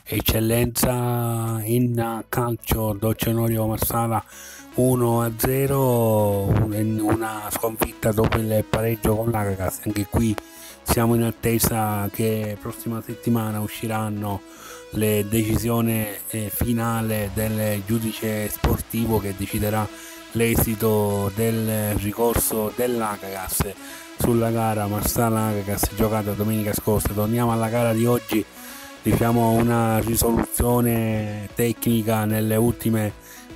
Eccellenza in calcio, Dolce Onorio Marsala 1-0, una sconfitta dopo il pareggio con l'Acagas. Anche qui siamo in attesa che prossima settimana usciranno le decisioni finale del giudice sportivo che deciderà l'esito del ricorso dell'Acagas sulla gara Marsala-Acagas giocata domenica scorsa. Torniamo alla gara di oggi. Diciamo una risoluzione tecnica nelle ultime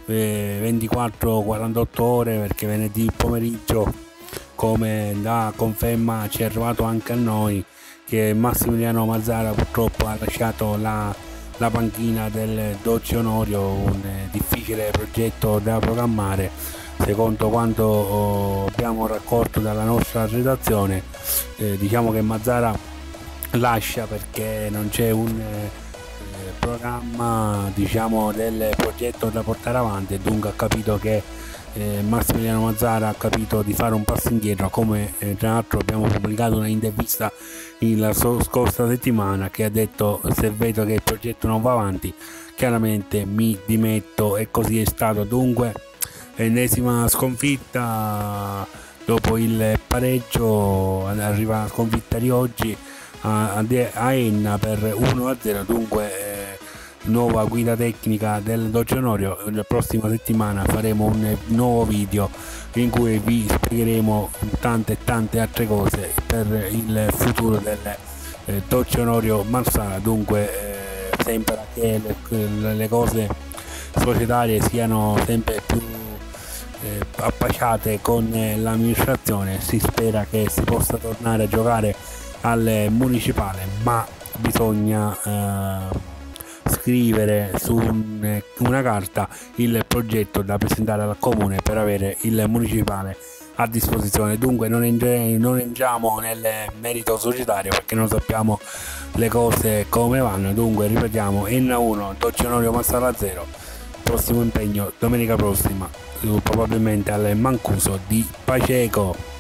24-48 ore, perché venerdì pomeriggio, come da conferma ci è arrivato anche a noi, che Massimiliano Mazzara purtroppo ha lasciato la panchina del Dolce Onorio, un difficile progetto da programmare secondo quanto abbiamo raccolto dalla nostra redazione. Diciamo che Mazzara lascia perché non c'è un programma, diciamo, del progetto da portare avanti, e dunque ha capito che Massimiliano Mazzara ha capito di fare un passo indietro, come tra l'altro abbiamo pubblicato una intervista la scorsa settimana, che ha detto: se vedo che il progetto non va avanti chiaramente mi dimetto, e così è stato. Dunque ennesima sconfitta dopo il pareggio, arriva la sconfitta di oggi a Enna per 1-0. Dunque nuova guida tecnica del Dolce Onorio. La prossima settimana faremo un nuovo video in cui vi spiegheremo tante altre cose per il futuro del Dolce Onorio Marsala. Dunque sembra che le cose societarie siano sempre più appacciate con l'amministrazione. Si spera che si possa tornare a giocare al municipale, ma bisogna scrivere su una carta il progetto da presentare al comune per avere il municipale a disposizione. Dunque non entriamo nel merito societario, perché non sappiamo le cose come vanno. Dunque ripetiamo: Enna 1, Dolce Onorio Marsala 0. Prossimo impegno domenica prossima, probabilmente al Mancuso di Paceco.